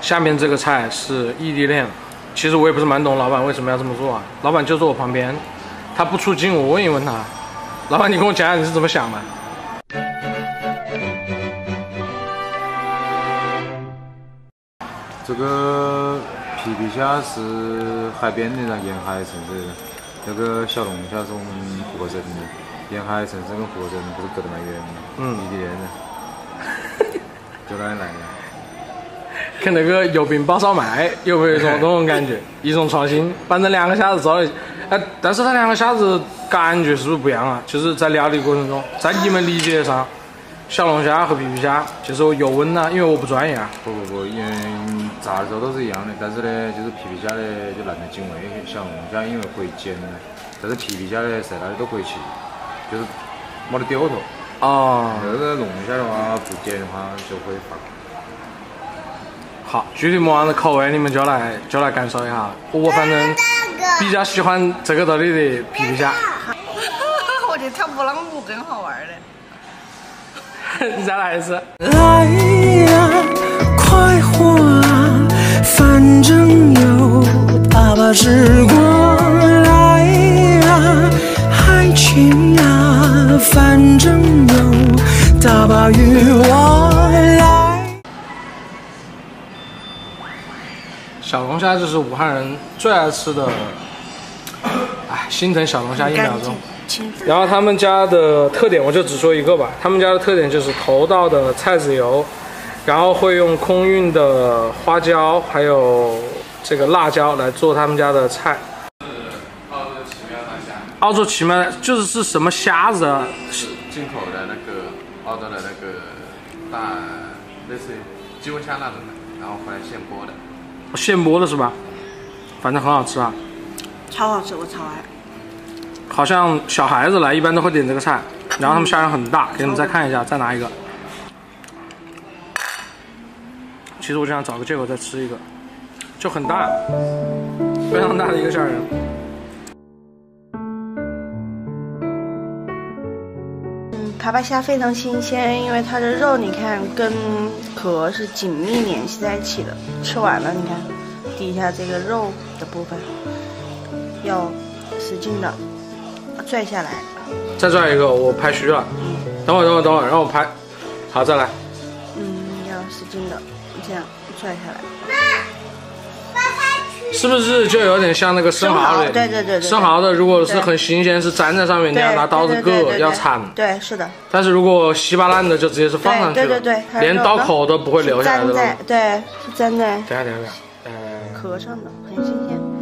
下面这个菜是异地恋，其实我也不是蛮懂老板为什么要这么做啊。老板就坐我旁边，他不出镜，我问一问他，老板你跟我讲讲你是怎么想的？ 这个皮皮虾是海边的，沿海城市的。那个小龙虾是我们河镇的，沿海城市跟河镇不是隔得蛮远的，异地恋的，就那里来的。 跟那个油饼爆烧麦有没有一种那种感觉？一种创新，反正两个虾子烧的，但是它两个虾子感觉是不是不一样啊？就是在料理过程中，在你们理解上，小龙虾和皮皮虾就是油温啊，因为我不专业啊。 不，因为炸的时候都是一样的，但是呢，就是皮皮虾呢就难得进味，小龙虾因为可以煎的，但是皮皮虾呢在哪里都可以吃，就是没得丢头。哦。那个龙虾的话不煎的话就会发。 好，具体么样的口味你们就来感受一下。我反正比较喜欢这个道理的皮皮虾。 我觉得跳拨浪鼓更好玩的。 你再来一次。 来呀，快活啊，反正有大把时光。来呀，爱情啊，反正有大把欲望。 小龙虾就是武汉人最爱吃的，哎，心疼小龙虾1秒钟。然后他们家的特点我就只说一个吧，他们家的特点就是头道的菜籽油，然后会用空运的花椒还有这个辣椒来做他们家的菜。澳洲奇妙就是什么虾子啊？ 进口的那个澳洲的那个大类似于鸡尾虾那种的，然后回来现剥的。 现剥的是吧？反正很好吃啊， 超好吃，我超爱。 好像小孩子来一般都会点这个菜，然后他们虾仁很大，给你们再看一下，再拿一个。其实我就想找个借口再吃一个，就很大，非常大的一个虾仁。 爬爬虾非常新鲜，因为它的肉你看跟壳是紧密联系在一起的。吃完了，你看底下这个肉的部分要使劲的拽下来。 再拽一个，我拍虚了。等会儿，让我拍。好，再来。 要使劲的这样拽下来。 是不是就有点像那个生蚝的？ 对。 生蚝的如果是很新鲜，是粘在上面，你要拿刀子割，要铲。 对，是的。 但是如果稀巴烂的，就直接是放上去了。 对， 连刀口都不会留下来的。 对，是粘在。 等下。 壳上的，很新鲜。